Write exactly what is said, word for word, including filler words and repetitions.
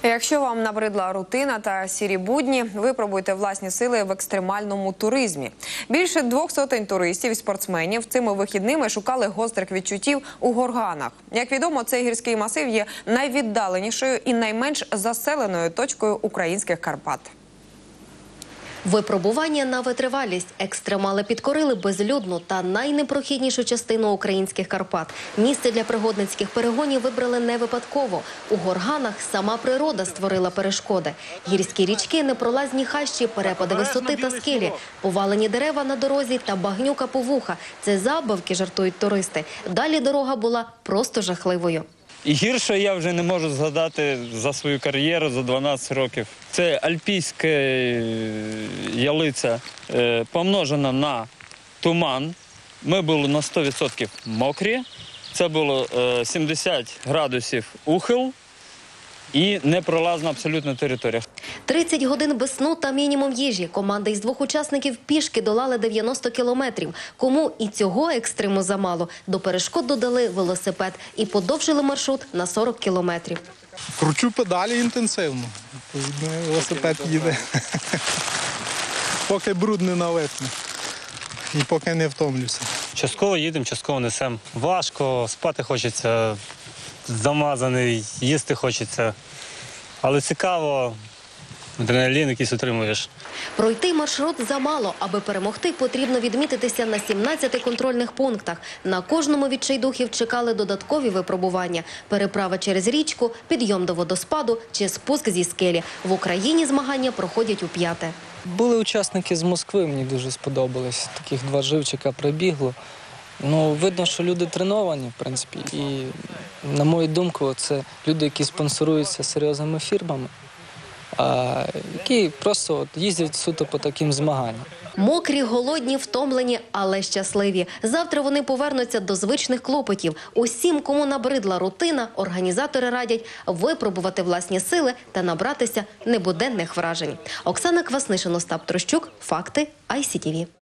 Якщо вам набридла рутина та сірі будні, випробуйте власні сили в екстремальному туризмі. Більше двох сотень туристів і спортсменів цими вихідними шукали гострих відчуттів у Горганах. Як відомо, цей гірський масив є найвіддаленішою і найменш заселеною точкою українських Карпат. Випробування на витривалість. Екстремали підкорили безлюдну та найнепрохіднішу частину українських Карпат. Місце для пригодницьких перегонів вибрали не випадково. У Горганах сама природа створила перешкоди. Гірські річки, непролазні хащі, перепади висоти та скелі, повалені дерева на дорозі та багнюка по вуха. Це забавки, жартують туристи. Далі дорога була просто жахливою. І гірше я вже не можу згадати за свою кар'єру за дванадцять років. Це альпійська ялиця, помножена на туман. Ми були на сто відсотків мокрі. Це було сімдесят градусів ухил і непролазна абсолютно територія. тридцять годин без сну та мінімум їжі. Команда із двох учасників пішки долали дев'яносто кілометрів. Кому і цього екстриму замало, до перешкод додали велосипед і подовжили маршрут на сорок кілометрів. Кручу педалі інтенсивно. Велосипед їде. Поки бруд не налипне. І поки не втомлюся. Частково їдемо, частково несемо. Важко, спати хочеться, замазаний, їсти хочеться. Але цікаво, адреналін якийсь отримуєш. Пройти маршрут замало. Аби перемогти, потрібно відмітитися на сімнадцяти контрольних пунктах. На кожному відчайдухів чекали додаткові випробування. Переправа через річку, підйом до водоспаду чи спуск зі скелі. В Україні змагання проходять у п'яте. Були учасники з Москви, мені дуже сподобалось. Таких два живчика пробігло. Ну, видно, що люди треновані, в принципі. І, на мою думку, це люди, які спонсоруються серйозними фірмами, а які просто от їздять суто по таким змаганням. Мокрі, голодні, втомлені, але щасливі. Завтра вони повернуться до звичних клопотів. Усім, кому набридла рутина, організатори радять випробувати власні сили та набратися небуденних вражень. Оксана Кваснишин, Остап Трощук. Факти ай сі ті ві.